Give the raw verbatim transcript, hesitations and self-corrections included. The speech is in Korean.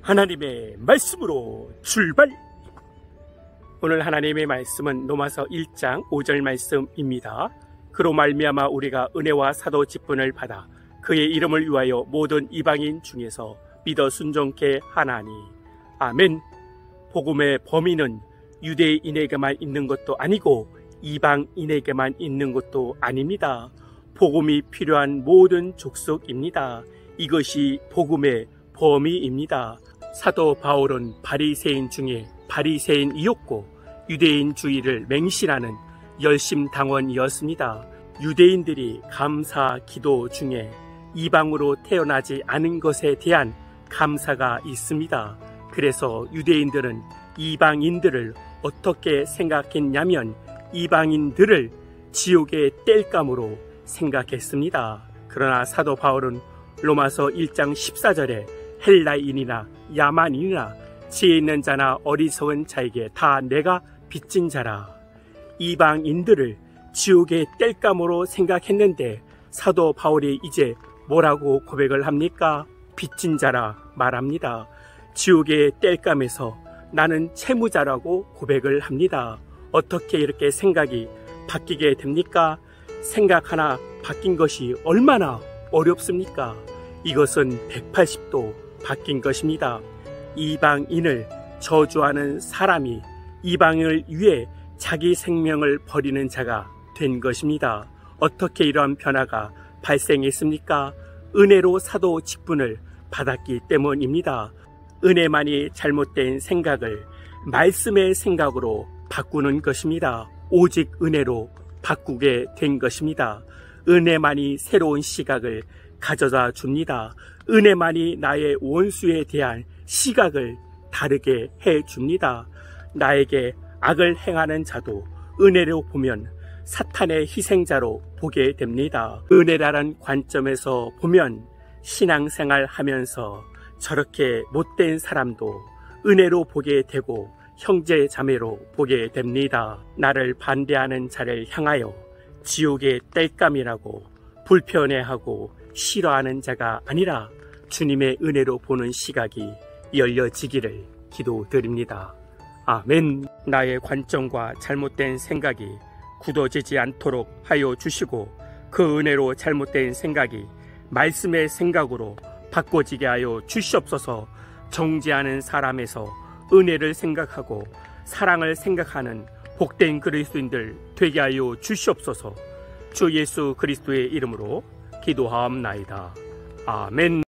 하나님의 말씀으로 출발! 오늘 하나님의 말씀은 로마서 일 장 오 절 말씀입니다. 그로 말미암아 우리가 은혜와 사도 직분을 받아 그의 이름을 위하여 모든 이방인 중에서 믿어 순종케 하나니. 아멘. 복음의 범위는 유대인에게만 있는 것도 아니고 이방인에게만 있는 것도 아닙니다. 복음이 필요한 모든 족속입니다. 이것이 복음의 범위입니다. 사도 바울은 바리새인 중에 바리새인이었고 유대인주의를 맹신하는 열심당원이었습니다. 유대인들이 감사 기도 중에 이방으로 태어나지 않은 것에 대한 감사가 있습니다. 그래서 유대인들은 이방인들을 어떻게 생각했냐면 이방인들을 지옥의 땔감으로 생각했습니다. 그러나 사도 바울은 로마서 일 장 십사 절에 헬라인이나 야만인이나 지혜 있는 자나 어리석은 자에게 다 내가 빚진 자라. 이방인들을 지옥의 땔감으로 생각했는데 사도 바울이 이제 뭐라고 고백을 합니까? 빚진 자라 말합니다. 지옥의 땔감에서 나는 채무자라고 고백을 합니다. 어떻게 이렇게 생각이 바뀌게 됩니까? 생각 하나 바뀐 것이 얼마나 어렵습니까? 이것은 백팔십 도 바뀐 것입니다. 이방인을 저주하는 사람이 이방인을 위해 자기 생명을 버리는 자가 된 것입니다. 어떻게 이러한 변화가 발생했습니까? 은혜로 사도 직분을 받았기 때문입니다. 은혜만이 잘못된 생각을 말씀의 생각으로 바꾸는 것입니다. 오직 은혜로 바꾸게 된 것입니다. 은혜만이 새로운 시각을 가져다 줍니다. 은혜만이 나의 원수에 대한 시각을 다르게 해 줍니다. 나에게 악을 행하는 자도 은혜로 보면 사탄의 희생자로 보게 됩니다. 은혜라는 관점에서 보면 신앙생활 하면서 저렇게 못된 사람도 은혜로 보게 되고 형제 자매로 보게 됩니다. 나를 반대하는 자를 향하여 지옥의 땔감이라고 불편해하고 싫어하는 자가 아니라 주님의 은혜로 보는 시각이 열려지기를 기도드립니다. 아멘. 나의 관점과 잘못된 생각이 굳어지지 않도록 하여 주시고 그 은혜로 잘못된 생각이 말씀의 생각으로 바꿔지게 하여 주시옵소서. 정죄하는 사람에서 은혜를 생각하고 사랑을 생각하는 복된 그리스도인들 되게 하여 주시옵소서. 주 예수 그리스도의 이름으로 기도하옵나이다. 아멘.